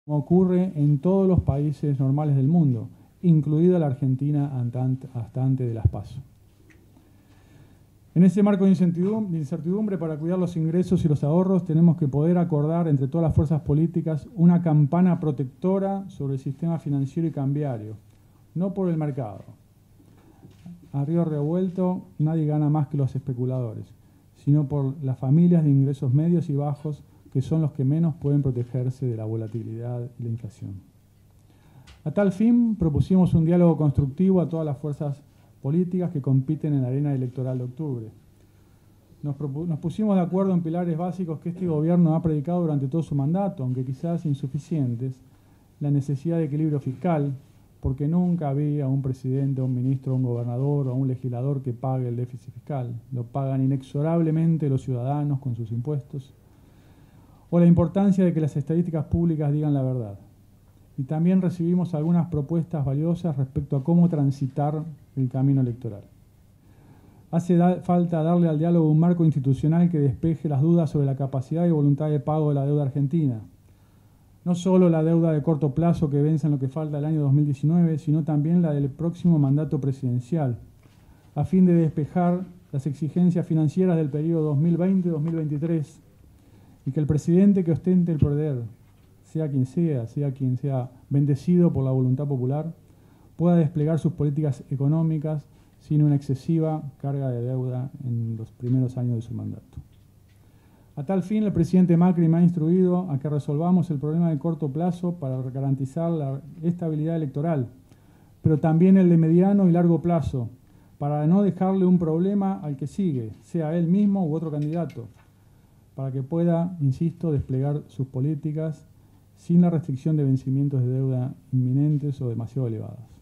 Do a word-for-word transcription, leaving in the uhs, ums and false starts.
como ocurre en todos los países normales del mundo, incluida la Argentina hasta antes de las PASO. En ese marco de incertidumbre para cuidar los ingresos y los ahorros, tenemos que poder acordar entre todas las fuerzas políticas una campana protectora sobre el sistema financiero y cambiario, no por el mercado. A río revuelto nadie gana más que los especuladores, sino por las familias de ingresos medios y bajos, que son los que menos pueden protegerse de la volatilidad y la inflación. A tal fin, propusimos un diálogo constructivo a todas las fuerzas políticas que compiten en la arena electoral de octubre. Nos, nos pusimos de acuerdo en pilares básicos que este gobierno ha predicado durante todo su mandato, aunque quizás insuficientes: la necesidad de equilibrio fiscal, porque nunca había un presidente, un ministro, un gobernador o un legislador que pague el déficit fiscal. Lo pagan inexorablemente los ciudadanos con sus impuestos. O la importancia de que las estadísticas públicas digan la verdad. Y también recibimos algunas propuestas valiosas respecto a cómo transitar el camino electoral. Hace da falta darle al diálogo un marco institucional que despeje las dudas sobre la capacidad y voluntad de pago de la deuda argentina. No solo la deuda de corto plazo que vence en lo que falta del año dos mil diecinueve, sino también la del próximo mandato presidencial, a fin de despejar las exigencias financieras del periodo dos mil veinte a dos mil veintitrés, y que el presidente que ostente el poder, sea quien sea, sea quien sea bendecido por la voluntad popular, pueda desplegar sus políticas económicas sin una excesiva carga de deuda en los primeros años de su mandato. A tal fin, el presidente Macri me ha instruido a que resolvamos el problema de corto plazo para garantizar la estabilidad electoral, pero también el de mediano y largo plazo, para no dejarle un problema al que sigue, sea él mismo u otro candidato, para que pueda, insisto, desplegar sus políticas sin la restricción de vencimientos de deuda inminentes o demasiado elevadas.